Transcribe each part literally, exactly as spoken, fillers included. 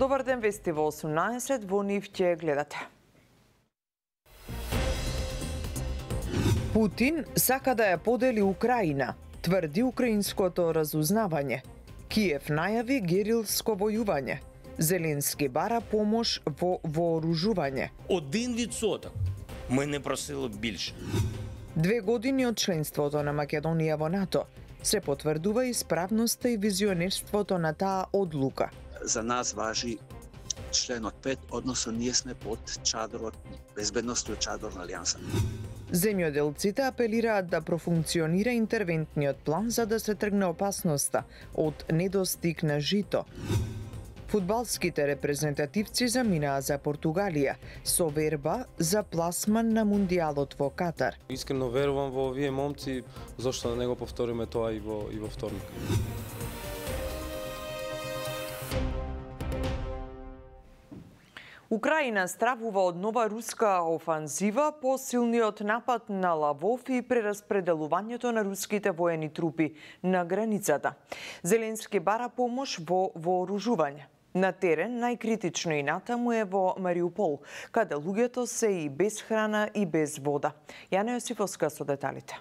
Добар ден, вести во осумнаесет, во нив ќе гледате. Путин сака да ја подели Украина, тврди украинското разузнавање. Киев најави герилско војување. Зеленски бара помош во вооружување. Один відсоток. Ми не просили більше. Две години од членството на Македонија во НАТО се потврдува исправноста и визионерството на таа одлука. За нас важи членот пет, односно ние сме под чадрот, безбедностој чадор на Алијанса. Земјоделците апелираат да профункционира интервентниот план за да се тргне опасноста од недостиг на жито. Фудбалските репрезентативци заминаа за Португалија со верба за пласман на Мундијалот во Катар. Искрено верувам во овие момци, зашто да не го повториме тоа и во и во вторник. Украина стравува од нова руска офанзива по силниот напад на Лавов и прераспределувањето на руските воени трупи на границата. Зеленски бара помош во вооружување. На терен најкритично и натаму е во Мариупол, каде луѓето се и без храна и без вода. Јана Јосифовска со деталите.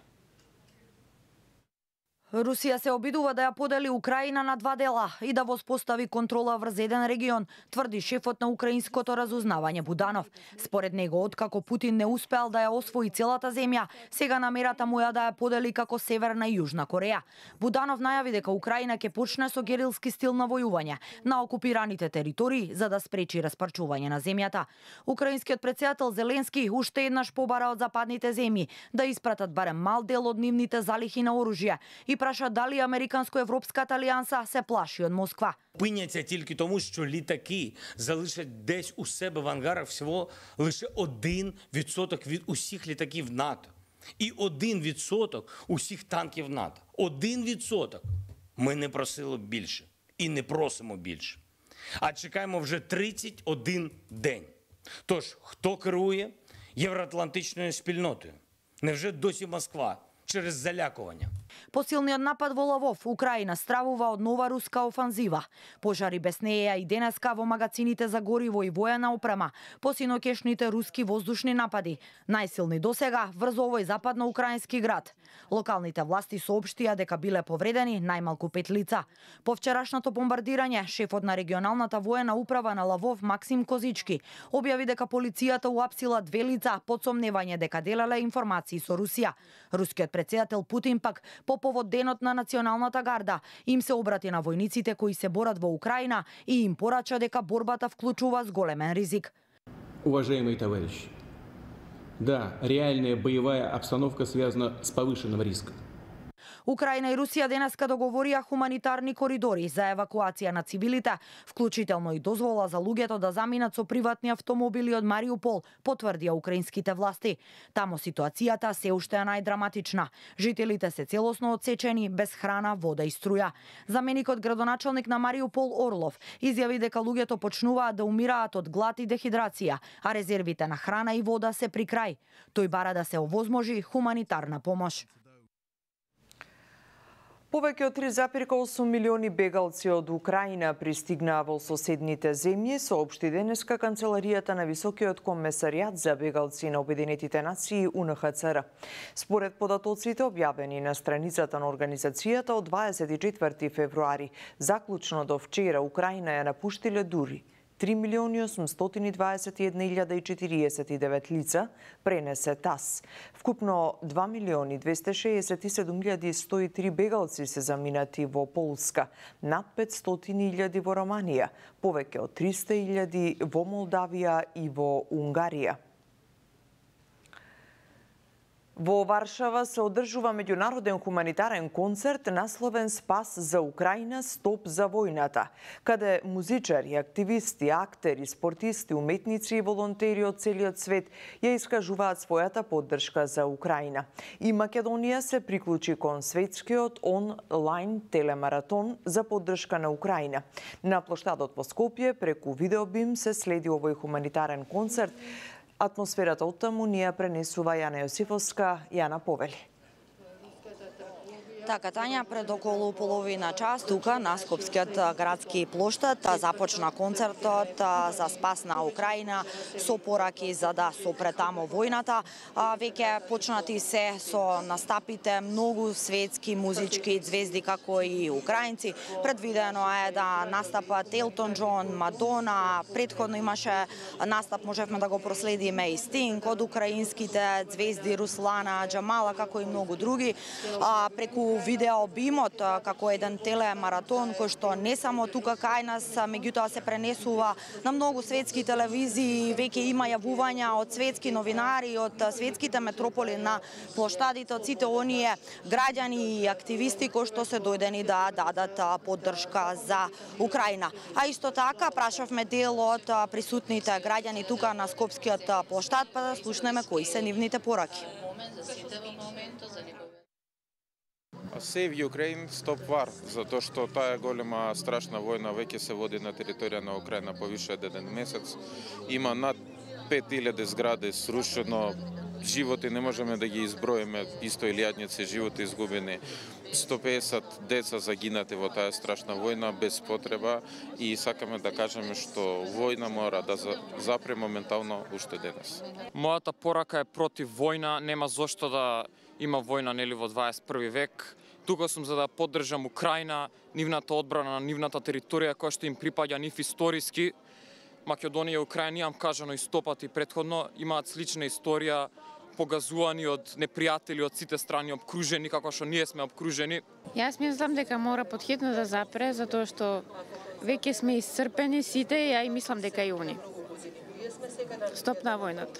Русија се обидува да ја подели Украина на два дела и да воспостави контрола врз еден регион, тврди шефот на украинското разузнавање Буданов. Според него, откако Путин не успеал да ја освои целата земја, сега намерата му ја да ја подели како Северна и Јужна Кореја. Буданов најави дека Украина ќе почне со герилски стил на војување на окупираните територии за да спречи распарчување на земјата. Украинскиот претседател Зеленски уште еднаш побара од западните земји да испратат барем мал дел од нивните залихи на оружје и праша дали американско-европската алијанса се плаши од Москва. Пиняться тільки тому, що літаки залишать десь у себе в ангарах всього лише один відсоток від усіх літаків НАТО. І один відсоток усіх танків НАТО. Один відсоток. Ми не просили більше. І не просимо більше. А чекаємо вже тридцять один день. Тож, хто керує євроатлантичною спільнотою? Невже досі Москва через залякування? По силниот напад во Лавов, Украина стравува од нова руска офанзива. Пожари беснеја и денеска во магацините за гориво и воена опрема, по синокешните руски воздушни напади, најсилни досега врз овој западно-украински град. Локалните власти соопштија дека биле повредени најмалку пет лица. По вчерашното бомбардирање, шефот на регионалната воена управа на Лавов Максим Козички објави дека полицијата уапсила две лица под сомневање дека делеле информации со Русија. Рускиот претседател Путин пак по повод денот на националната гарда им се обрати на војниците кои се борат во Украина и им порача дека борбата вклучува зголемен ризик. Уважаемые товарищи, да, реальная боевая обстановка связана с повышенным риском. Украина и Русија денеска договорија хуманитарни коридори за евакуација на цивилите, вклучително и дозвола за луѓето да заминат со приватни автомобили од Мариупол, потврдија украинските власти. Тамо ситуацијата се уште е најдраматична. Жителите се целосно одсечени, без храна, вода и струја. Заменикот градоначалник на Мариупол Орлов изјави дека луѓето почнуваат да умираат од глад и дехидрација, а резервите на храна и вода се при крај. Тој бара да се овозможи хуманитарна помош. Повеќе од три зарез осум милиони бегалци од Украина пристигнаа во соседните земји, соопшти денеска Канцеларијата на Високиот комесаријат за бегалци на Обединетите нации У Н Х Ц Р. Според податоците објавени на страницата на организацијата од дваесет и четврти февруари, заклучно до вчера Украина ја напуштиле дури три милиони осумстотини дваесет и една илјада и четириесет и девет лица, пренесе ТАС. Вкупно два милиони двесте шеесет и седум илјади сто и три бегалци се заминати во Полска, над петстотини илјади во Романија, повеќе од триста илјади во Молдавија и во Унгарија. Во Варшава се одржува меѓународен хуманитарен концерт насловен Спас за Украина, стоп за војната, каде музичари, активисти, актери, спортисти, уметници и волонтери од целиот свет ја искажуваат својата поддршка за Украина. И Македонија се приклучи кон светскиот онлайн телемаратон за поддршка на Украина. На плоштадот во Скопје преку видеобим се следи овој хуманитарен концерт. Атмосферата од таму ни ја пренесува Јана Јосифовска. Јана, повели. Така, Тања, пред околу половина час тука на Скопскиот градски плоштад започна концертот за спас на Украина со пораки за да сопре тамо војната. Веќе почнати се со настапите многу светски музички звезди како и украинци. Предвидено е да настапат Елтон Џон, Мадона, предходно имаше настап, можевме да го проследиме и Стинг, од украинските звезди Руслана, Џамала, како и многу други. Преку видео обимот како еден телемаратон кој што не само тука кај нас, меѓутоа се пренесува на многу светски телевизии, веќе има јавувања од светски новинари, од светските метрополи на плоштадите, од сите оние граѓани и активисти кои што се дојдени да дадат поддршка за Украина. А исто така прашавме дел од присутните граѓани тука на Скопскиот плоштад, па да слушнеме кои се нивните пораки. Save Ukraine, Stop War, затоа што таа голема страшна војна веќе се води на територија на Украина повише од еден месец. Има над пет илјади згради срушено, животи не можеме да ги изброиме, исто илјадници животи изгубени, сто песет деца загинати во таа страшна војна без потреба и сакаме да кажеме што војна мора да запре моментално уште денес. Мојата порака е против војна, нема зошто да има војна нели во дваесет и први век. Тука сум за да поддржам Украина, нивната одбрана на нивната територија која што им припаѓа нив историски. Македонија и Украина, имам кажано истопати претходно, имаат слична историја, погазувани од непријатели од сите страни, обкружени како што ние сме обкружени. Јас мислам дека мора потхитно да запре, затоа што веќе сме исцрпени сите, ја и мислам дека и они. Стоп на војната.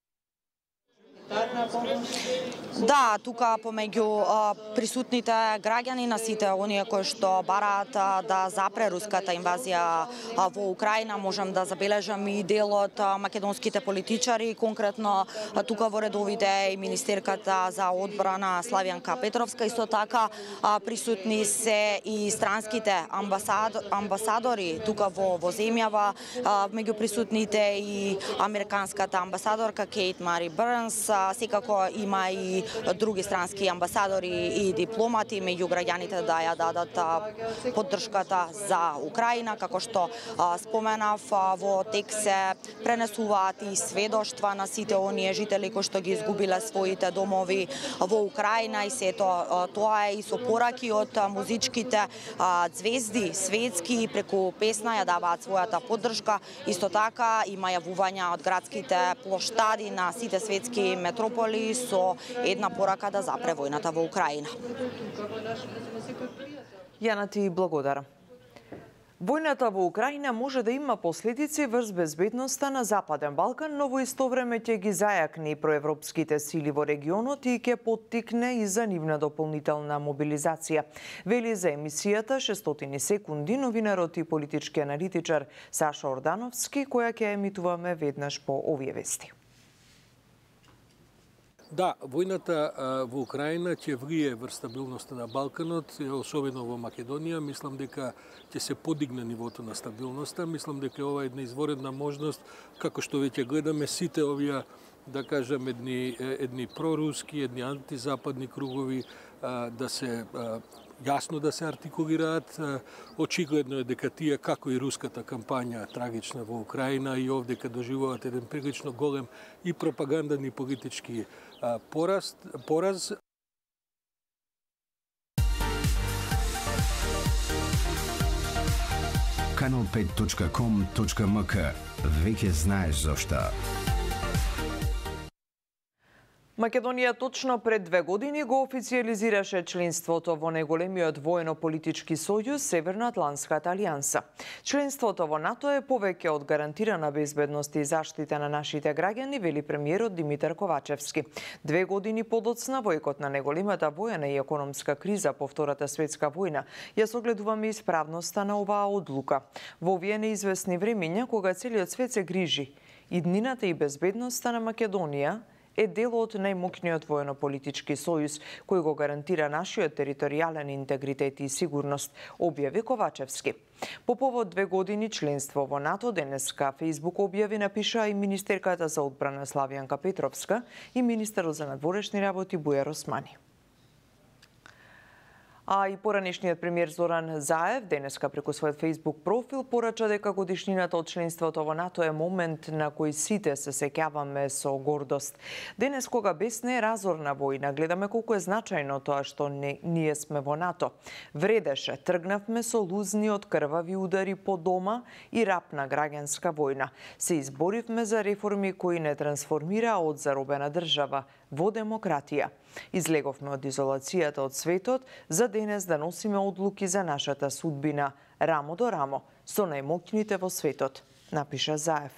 Да, тука помеѓу присутните граѓани на сите оние кои што бараат да запре руската инвазија во Украина, можам да забележам и дел од македонските политичари, конкретно тука во редовите и министерката за одбрана Славјанка Петровска, исто така присутни се и странските амбасад, амбасадори тука во, во земјава, меѓу присутните и американската амбасадорка Кейт Мари Бернс, секако има и други странски амбасадори и дипломати меѓу граѓаните да ја дадат поддршката за Украина. Како што споменав, во текст се пренесуваат и сведоштва на сите оние жители кои што ги изгубиле своите домови во Украина и сето тоа е и со пораки од музичките звезди светски преку песна ја даваат својата поддршка. Исто така има јавувања од градските плоштади на сите светски метрополи со една порака да запре војната во Украина. Јана, ти благодарам. Војната во Украина може да има последици врз безбедноста на Западен Балкан, но во исто време ќе ги зајакни проевропските сили во регионот и ќе поттикне и за нивна дополнителна мобилизација. Вели за емисијата шестстотини секунди новинарот и политички аналитичар Саша Ордановски, која ќе емитуваме веднаш по овие вести. Да, војната во Украина ќе влие врз стабилноста на Балканот, особено во Македонија. Мислам дека ќе се подигне нивото на стабилноста. Мислам дека ова е една изворедна можност, како што веќе гледаме сите овие, да кажам, едни, едни проруски, едни антизападни кругови да се јасно да се артикулираат. Очигледно е дека тие, како и руската кампања трагична во Украина, и овдека доживуваат еден прилично голем и пропаганден и политички пораз. пораз. канал пет точка ком точка ем ка. Веќе знаеш зошто. Македонија точно пред две години го официализираше членството во најголемиот воено-политички сојуз Северноатлантската алијанса. Членството во НАТО е повеќе од гарантирана безбедност и заштита на нашите граѓани, вели премиерот Димитар Ковачевски. Две години подоцна, војкот на најголемата воена и економска криза по Втората светска војна, ја согледуваме исправноста на оваа одлука. Во овие неизвестни времиња, кога целиот свет се грижи, иднината и безбедноста на Македонија е дел од најмокниот воено-политички сојуз, кој го гарантира нашиот територијален интегритет и сигурност, објави Ковачевски. По повод две години членство во НАТО, денеска Фејсбук објави напиша и министерката за одбрана Славјанка Петровска и министерот за надворешни работи Бујар Османи. А и поранешниот премиер Зоран Заев денеска преку својот Facebook профил порача дека годишнината од членството во НАТО е момент на кој сите се сеќаваме со гордост. Денес, кога без не е разорна војна, гледаме колку е значајно тоа што не, ние сме во НАТО. Вредеше, тргнавме со лузни од крвави удари по дома и рапна граѓанска војна. Се изборивме за реформи кои не трансформираа од заробена држава во демократија. Излеговме од изолацијата од светот за денес да носиме одлуки за нашата судбина рамо до рамо со најмоќните во светот, напиша Заев.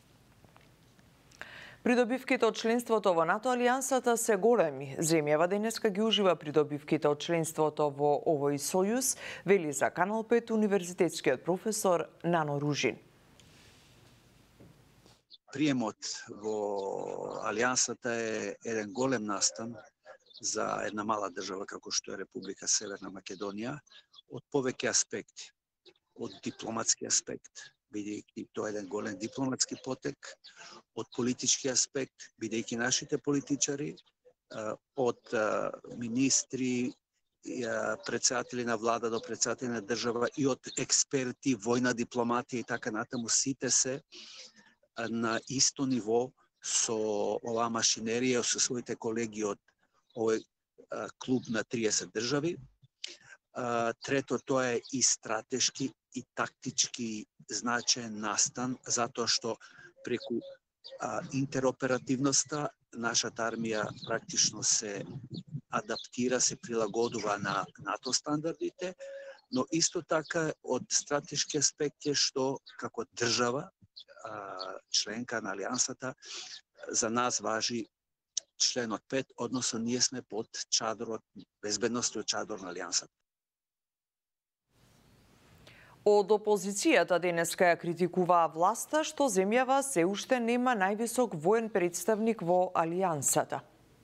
Придобивките од членството во НАТО алијансата се големи. Земјава денеска ги ужива придобивките од членството во овој сојуз, вели за Канал пет универзитетскиот професор Нано Ружин. Приемот во алијансата е еден голем настан за една мала држава како што е Република Северна Македонија од повеќе аспекти. Од дипломатски аспект, бидејќи тоа е еден голем дипломатски потек, од политички аспект, бидејќи нашите политичари, од министри, председатели на влада до председатели на држава и од експерти, војна дипломатија и така натаму, сите се на исто ниво со оваа машинерија, со своите колеги од овој клуб на триесет држави. Трето, тоа е и стратешки и тактички значаен настан, затоа што преку интероперативноста нашата армија практично се адаптира, се прилагодува на НАТО стандардите, но исто така од стратешки аспект е што како држава, членка на алијансата, за нас важи членот пет, односно ние сме под чадрот, безбедностој чадор на алијансата. Од опозицијата денеска ја критикуваа власта што земјава се уште нема највисок воен представник во алијансата.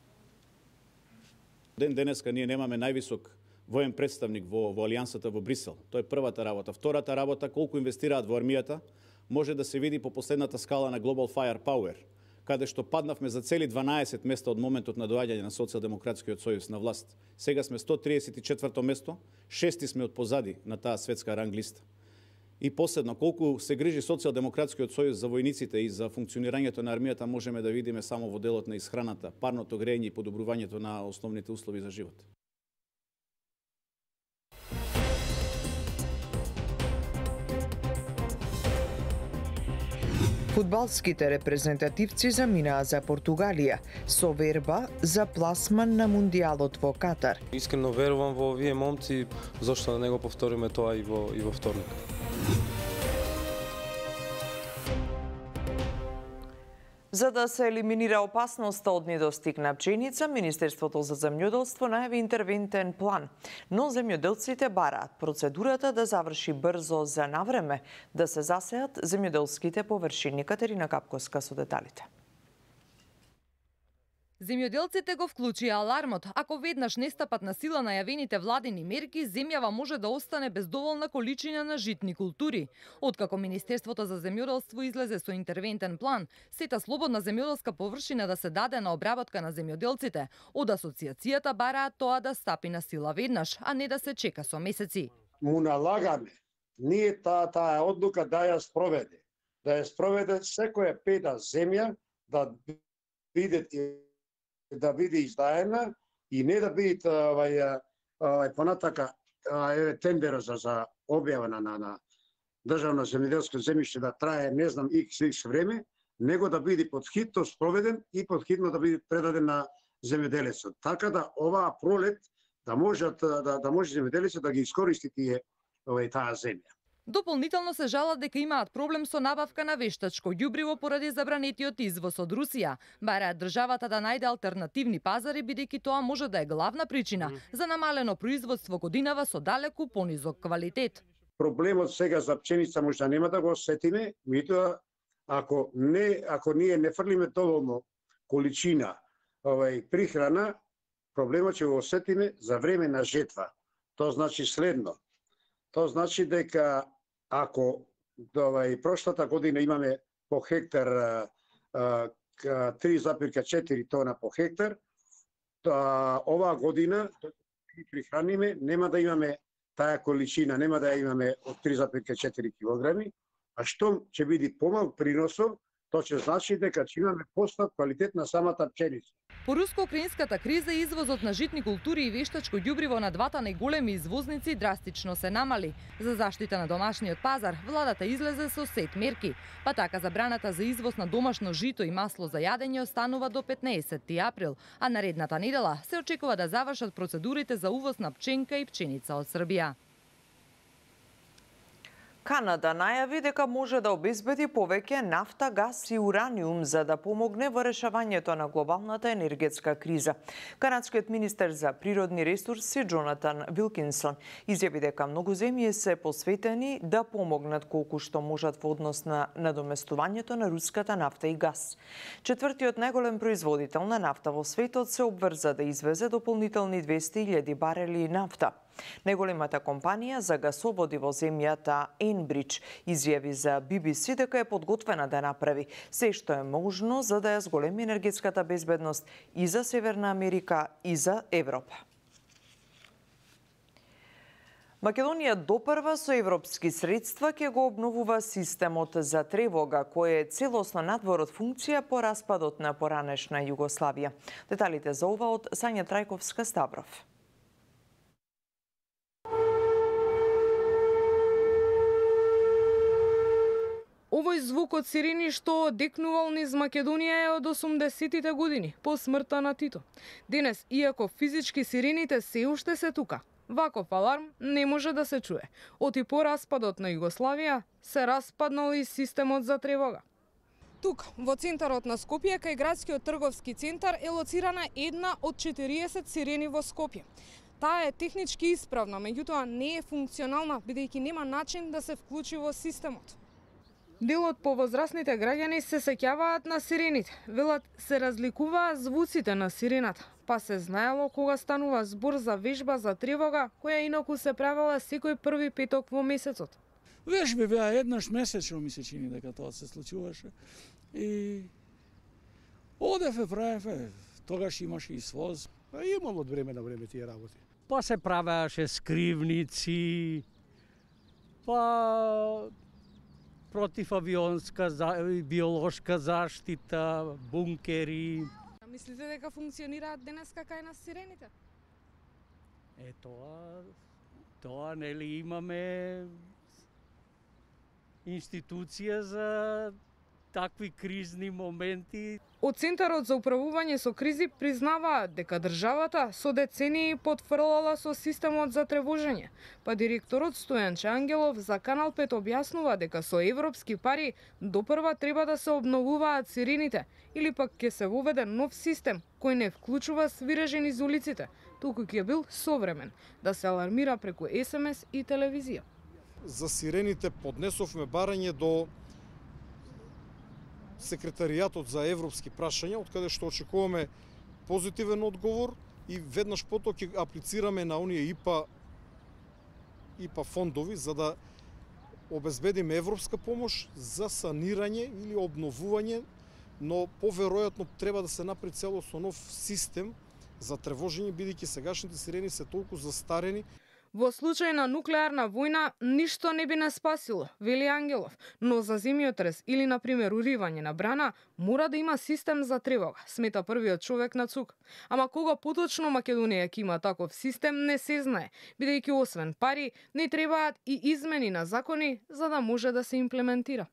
Ден денеска ние немаме највисок воен представник во, во алијансата во Брисел. Тоа е првата работа. Втората работа, колку инвестираат во армијата, може да се види по последната скала на Global Firepower, каде што паднавме за цели дванаесет места од моментот на доаѓање на Социјалдемократскиот сојуз на власт. Сега сме сто триесет и четврто место, шести сме од позади на таа светска ранг листа. И последно, колку се грижи Социјалдемократскиот сојуз за војниците и за функционирањето на армијата, можеме да видиме само во делот на исхраната, парното грејење и подобрувањето на основните услови за живот. Фудбалските репрезентативци заминаа за Португалија со верба за пласман на мундијалот во Катар. Искрено верувам во овие момци, зошто да не го повториме тоа и во и во вторник. За да се елиминира опасноста од недостиг на пченица, Министерството за земјоделство најави интервентен план. Но земјоделците бараат процедурата да заврши брзо за навреме, да се засеат земјоделските површини. Катерина Капковска со деталите. Земјоделците го вклучија алармот. Ако веднаш не стапат на сила најавените владини мерки, земјава може да остане без доволна количина на житни култури. Откако Министерството за земјоделство излезе со интервентен план, сета слободна земјоделска површина да се даде на обработка на земјоделците, од асоциацијата бараат тоа да стапи на сила веднаш, а не да се чека со месеци. Му налагаме ние таа таа одлука да ја спроведе. Да ја спроведе секоја педа земја да биде да биде издаена и не да биде овај овај понатака еве тендер за за објава на на државно земјоделско земјиште да трае не знам икс икс време, него да биде подхитно спроведен и подхитно да биде предаден на земјоделецот. Така да оваа пролет да можат да да може земјоделецот да ги искористи тие овај таа земја. Дополнително се жалат дека имаат проблем со набавка на вештачко ѓубриво поради забранетиот извоз од Русија. Бараат државата да најде алтернативни пазари, бидејќи тоа може да е главна причина за намалено производство годинава со далеку понизок квалитет. Проблемот сега за пченица може да нема да го осетиме, меѓутоа ако не ако ние не фрлиме доволно количина овај прихрана, проблемот ќе го осетиме за време на жетва. Тоа значи следно. Тоа значи дека ако овај прошлата година имаме по хектар три зарез и четири тона по хектар, оваа година ги прихраниме, нема да имаме таа количина, нема да ја имаме од три зарез четири килограми, а што ќе биде помал приносот, тоа ќе значи дека ќе имаме постап квалитет на самата пченица. По руско-украинската криза извозот на житни култури и вештачко ѓубриво на двата најголеми извозници драстично се намали. За заштита на домашниот пазар, владата излезе со сет мерки, па така забраната за извоз на домашно жито и масло за јадење останува до петнаесетти април, а наредната недела се очекува да завршат процедурите за увоз на пченка и пченица од Србија. Канада најави дека може да обезбеди повеќе нафта, газ и ураниум за да помогне во решавањето на глобалната енергетска криза. Канадскиот министер за природни ресурси Джонатан Вилкинсон изјави дека многу земји се посветени да помогнат колку што можат во однос на надоместувањето на руската нафта и газ. Четвртиот најголем производител на нафта во светот се обврза да извезе дополнителни двесте илјади барели нафта. Најголемата компанија за гасоводи во земјата Енбридж изјави за Би Би Си дека е подготвена да направи се што е можно за да ја зголеми енергетската безбедност и за Северна Америка и за Европа. Македонија допрва со европски средства ќе го обновува системот за тревога, кој е целосно надвор од функција по распадот на поранешна Југославија. Деталите за ова од Сања Трајковска Ставров. Овој звук од сирени што одекнувал низ Македонија е од осумдесеттите години, по смртта на Тито. Денес, иако физички сирените се уште се тука, ваков аларм не може да се чуе. Оти по распадот на Југославија се распаднал и системот за тревога. Тук, во центарот на Скопје, кај градскиот трговски центар, е лоцирана една од четириесет сирени во Скопје. Таа е технички исправна, меѓутоа не е функционална, бидејќи нема начин да се вклучи во системот. Дел од повозрасните граѓани се сеќаваат на сирените. Велат се разликуваат звуците на сирената, па се знаело кога станува збор за вежба за тревога, која инаку се правела секој први петок во месецот. Вежби беа еднаш месечно, ми се чини дека тоа се случуваше. И одеве, правеве, тогаш имаше и своз. Па имало од време на време тие работи. Па се правеаше скривници, па противавионска, биолошка заштита, бункери. Мислите дека функционираат денеска кај нас сирените? Е, тоа, тоа нели имаме институција за такви кризни моменти. Од Центарот за управување со кризи признаваат дека државата со децении потфрлала со системот за тревожење, па директорот Стојанче Ангелов за Канал пет објаснува дека со европски пари допрва треба да се обновуваат сирените или пак ќе се воведе нов систем кој не вклучува свирежен из улиците, туку ќе бил современ, да се алармира преку ес ем ес и телевизија. За сирените поднесовме барање до Секретаријатот за европски прашања, од каде што очекуваме позитивен одговор и веднаш потоа ќе аплицираме на оние ИПА ИПА фондови за да обезбедиме европска помош за санирање или обновување, но поверојатно треба да се направи целосно нов систем за тревожење, бидејќи сегашните сирени се толку застарени. Во случај на нуклеарна војна, ништо не би не спасило, вели Ангелов, но за земјотрес или, например, уривање на брана, мора да има систем за тревога, смета првиот човек на ЦУК. Ама кога поточно Македонија ќе има таков систем, не се знае, бидејќи освен пари, не требаат и измени на закони за да може да се имплементира.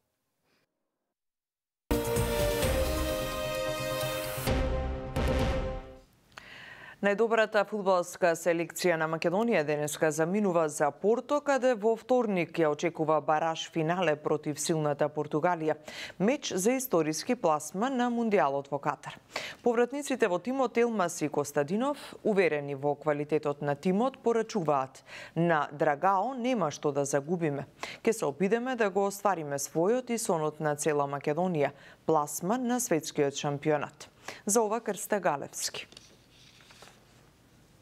Најдобрата фудбалска селекција на Македонија денеска заминува за Порто, каде во вторник ја очекува бараж финале против силната Португалија. Меч за историски пласман на Мундијалот во Катар. Повратниците во тимот Елмас и Костадинов, уверени во квалитетот на тимот, порачуваат: на Драгао нема што да загубиме. Ке се обидеме да го оствариме својот и сонот на цела Македонија, пласман на светскиот шампионат. За ова Крста Галевски.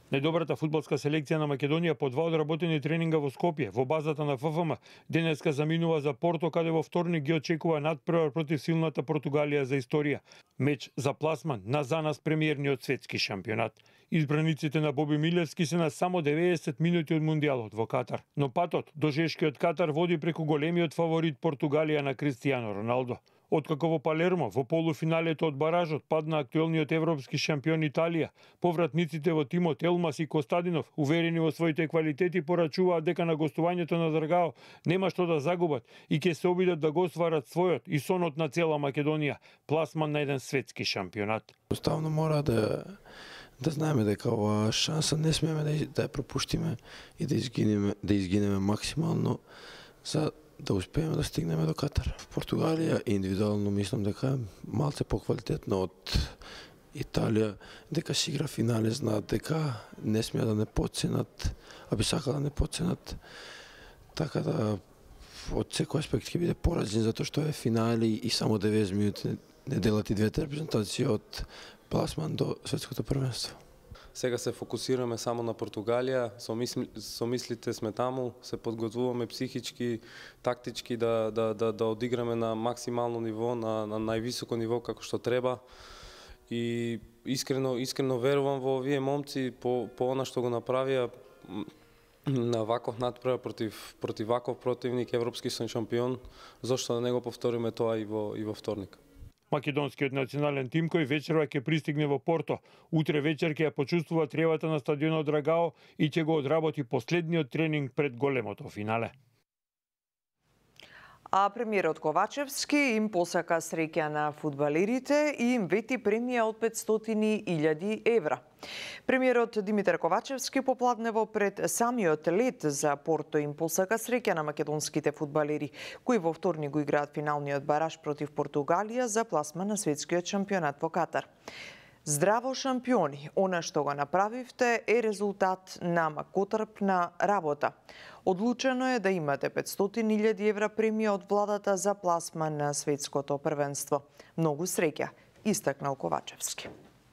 Најдобрата фудбалска селекција на Македонија по два одработени тренинга во Скопје, во базата на Ф Ф М, денеска заминува за Порто, каде во вторник ги очекува надпревар против силната Португалија за историја. Меч за пласман на за нас премиерниот светски шампионат. Избраниците на Боби Милевски се на само деветдесет минути од Мундијалот во Катар, но патот до жешкиот Катар води преку големиот фаворит Португалија на Кристијано Роналдо. Откако во Палермо, во полуфиналето од баражот, падна актуелниот европски шампион Италија, повратниците во тимот Елмас и Костадинов, уверени во своите квалитети, порачуваат дека на гостувањето на Дргао нема што да загубат и ќе се обидат да го остварат својот и сонот на цела Македонија, пласман на еден светски шампионат. Оставно мора да да знаеме дека ова шанса не смееме да, да ја пропуштиме и да изгинеме, да изгинеме максимално за да успееме да стигнеме до Катар. В Португалија индивидуално мислам дека малце поквалитетно од Италија, дека си игра финале, знаат дека не смеа да не подценат, а би сакал да не подценат. Така да од секој аспект ќе биде поразен затоа што е финале и само деветдесет минути не делат и двете репрезентации од пласман до светското првенство. Сега се фокусираме само на Португалија, со, мисли, со мислите сме таму, се подготвуваме психички, тактички да, да, да, да одиграме на максимално ниво, на, на највисоко ниво како што треба. И искрено, искрено верувам во овие момци по, по она што го направија на ваков надпревар против, против ваков противник, европски шампион, зошто да не го повториме тоа и во, и во вторник. Македонскиот национален тим кој вечерва ќе пристигне во Порто. Утре вечер ќе ја почувствува тревата на стадионот Драгао и ќе го одработи последниот тренинг пред големото финале. А премиерот Ковачевски им посака среќа на фудбалерите и им вети премија од петстотини илјади евра. Премиерот Димитар Ковачевски попладнево пред самиот лет за Порто им посака среќа на македонските фудбалери, кои во вторник го играат финалниот бараж против Португалија за пласман на светскиот шампионат во Катар. Здраво шампиони, она што го направивте е резултат на макотрпна работа. Одлучено е да имате петстотини илјади евра премија од владата за пласман на светското првенство. Многу среќа, истакнал Ковачевски.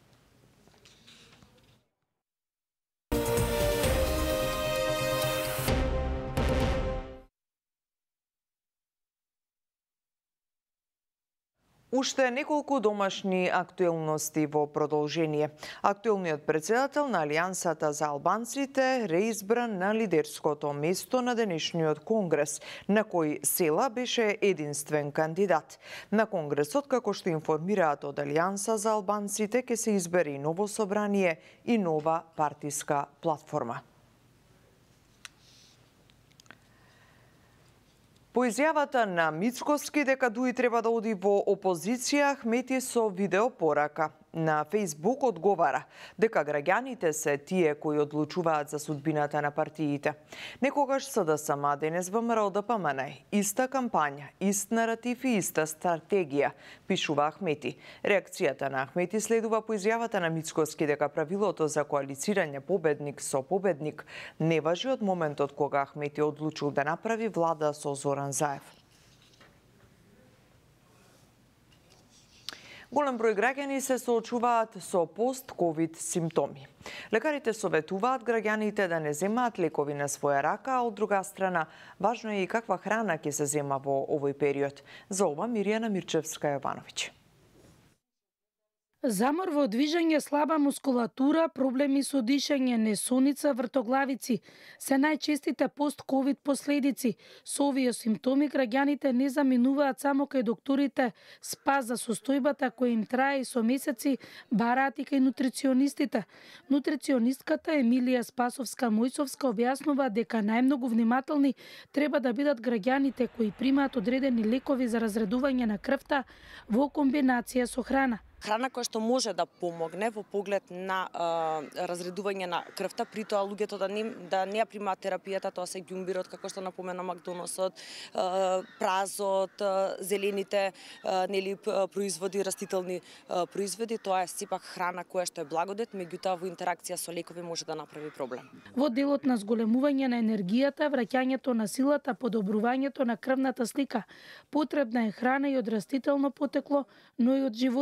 Уште неколку домашни актуелности во продолжение. Актуелниот председател на Алијансата за албанците реизбран на лидерското место на денешниот конгрес, на кој Села беше единствен кандидат. На конгресот, како што информираат од Алијанса за албанците, ќе се избере и ново собрание и нова партиска платформа. По изјавата на Мицкоски дека Дуи треба да оди во опозиција, Ахмети со видеопорака на Фејсбук одговара дека граѓаните се тие кои одлучуваат за судбината на партиите. Некогаш СДСМ, денес ВМРО Д П М Н, иста кампања, ист наратив и иста стратегија, пишува Ахмети. Реакцијата на Ахмети следува по изјавата на Мицкоски дека правилото за коалицирање победник со победник не важи од моментот кога Ахмети одлучил да направи влада со Зоран Заев. Голем број граѓани се соочуваат со пост-ковид симптоми. Лекарите советуваат граѓаните да не земаат лекови на своја рака, а од друга страна, важно е и каква храна ќе се зема во овој период. За ова Миријана Мирчевска-Јовановиќ. Замор во движење, слаба мускулатура, проблеми со дишење, несоница, вртоглавици се најчестите пост-ковид последици. Со овие симптоми граѓаните не заминуваат само кај докторите, спас за состојбата која им трае и со месеци, бараат и кај нутриционистите. Нутриционистката Емилија Спасовска-Мојсовска објаснува дека најмногу внимателни треба да бидат граѓаните кои примаат одредени лекови за разредување на крвта во комбинација со храна. Храна која што може да помогне во поглед на а, разредување на крвта, при тоа луѓето да не, да не ја примаат терапијата, тоа се ѓумбирот, како што напомена Макдоносот, а, празот, а, зелените а, нели производи, растителни а, производи, тоа е сепак храна која што е благодет, меѓутоа во интеракција со лекови може да направи проблем. Во делот на зголемување на енергијата, враќањето на силата, подобрувањето на крвната слика, потребна е храна и од растително потекло, но и од животинско.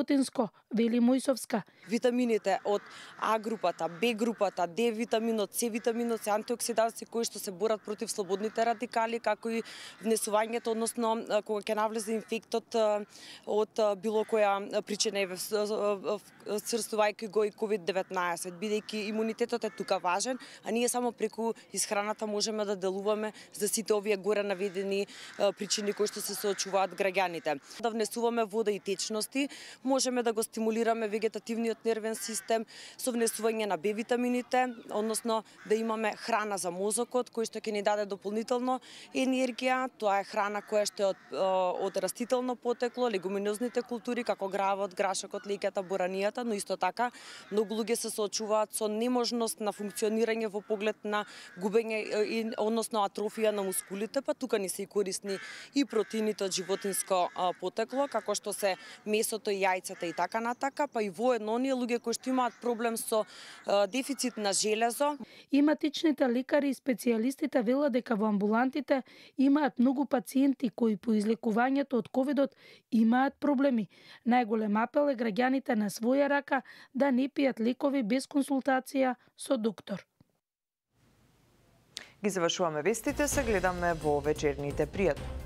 вели Мојсовска. Витамините од А групата, Б групата, Д витаминот, С витаминот се антиоксиданси кои што се борат против слободните радикали, како и внесувањето, односно кога ќе навлезе инфектот од било која причина, срстувајќи го и ковид деветнаесет, бидејќи имунитетот е тука важен, а ние само преку исхраната можеме да делуваме за сите овие горе наведени причини кои што се соочуваат граѓаните. Да внесуваме вода и течности, можеме да го стимулираме вегетативниот нервен систем со внесување на Б витамините, односно да имаме храна за мозокот кој што ќе ни даде дополнително енергија. Тоа е храна која што е од, од растително потекло, легуминозните култури како гравот, грашакот, леќата, боранијата, но исто така многу луѓе се соочуваат со неможност на функционирање во поглед на губење, односно атрофија на мускулите, па тука ни се и корисни и протеините од животинско потекло, како што се месото и јајцата и така натака, па и воедно оние луѓе кои што имаат проблем со дефицит на железо. Иматичните лекари и специјалистите велат дека во амбулантите имаат многу пациенти кои по излекувањето од ковидот имаат проблеми. Најголем апел е граѓаните на своја рака да не пијат лекови без консултација со доктор. Ги завршуваме вестите, се гледаме во вечерните. Пријатно.